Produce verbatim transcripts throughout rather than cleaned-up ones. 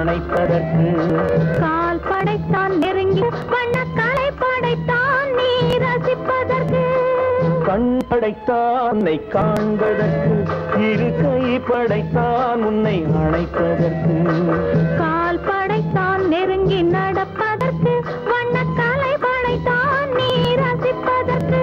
அணைப்பதற்கு. கால் படைத்தான் நெருங்கி வண்ணக்கலை படைத்தான் நீ ரசிப்பதற்கு. கண் படைத்தான் உன்னை காண்பதற்கு, இரு கை படைத்தான் உன்னை அணைப்பதற்கு. கால் படைத்தான் நெருங்கி நடப்பதற்கு, வண்ணக்கலை படைத்தான் நீ ரசிப்பதற்கு.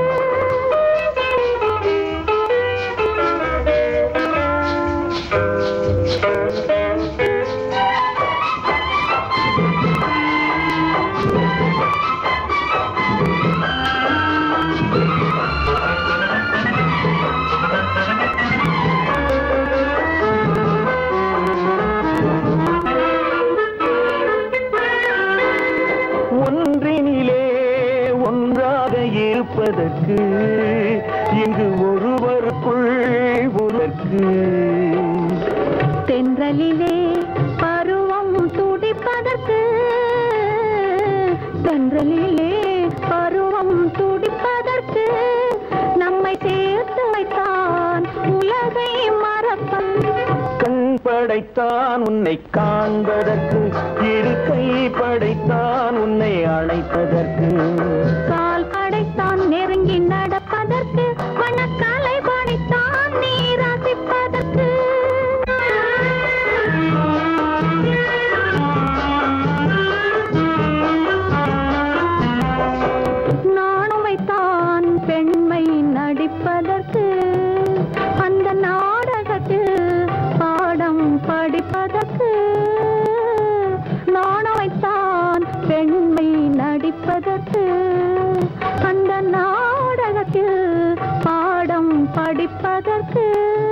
ஒன்றினிலே ஒன்றாக இருப்பதற்கு, இங்கு ஒருவருக்குள் ஒருவருக்கு. தென்றலிலே பருவம் துடிப்பதற்கு, தென்றலிலே பருவம் துடிப்பதற்கு, நம்மை சேர்த்து வைத்தான் உலகை மறப்பன். கண் படைத்தான் உன்னை காண்பதற்கு, இரு கை படைத்தான் உன்னை அணைப்பதற்கு. கால் படைத்தான் நெருங்கி நடப்பதற்கு, வண்ணக்கலை படைத்தான் நீ ரசிப்பதற்கு. நானும் வைத்தான் பெண்மை நடிப்பதற்கு, அந்த நாடகத்தில் பாடம் படிப்பதற்கு. நானும் வைத்தான் பெண்மை நடிப்பதற்கு, அந்த நாடகத்தில் பாடம் படிப்பதற்கு.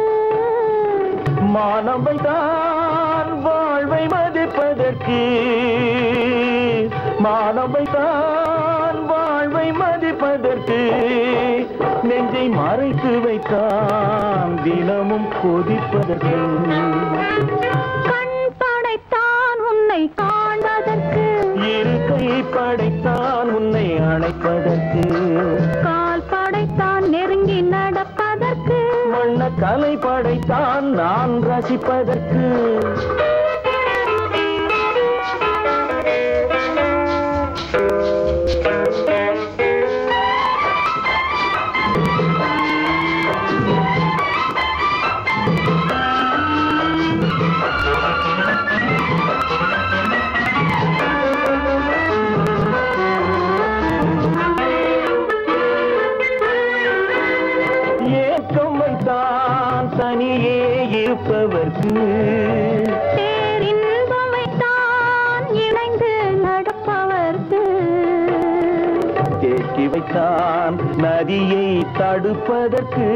மானவை தான் வாழ்வை மதிப்பதற்கு, மானவை தான் வாழ்வை மதிப்பதற்கு. நெஞ்சை மறைத்து வைத்தான் தினமும் கொதிப்பதற்கு. கண் படைத்தான் உன்னை காண்பதற்கு, இரு கை படைத்தான் உன்னை அணைப்பதற்கு. கால் படைத்தான் நெருங்கி நடப்பதற்கு, வண்ணக்கலை படைத்தான் நான் ரசிப்பதற்கு. ஏக்கம் வைத்தான் தனியே இருப்பவர்க்கு, பேரின்பம் வைத்தான் இணைந்து நடப்பவர்க்கு. தேக்கி வைத்தான் நதியை தடுப்பதற்கு,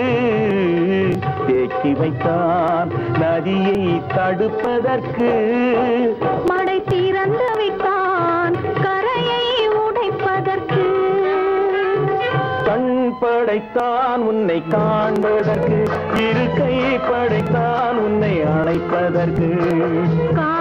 தேக்கி வைத்தான் நதியை தடுப்பதற்கு. மடை திறந்து வைத்தான் கரையை உடைப்பதற்கு. கண் படைத்தான் உன்னை காண்பதற்கு, இரு கை படைத்தான் உன்னை அணைப்பதற்கு.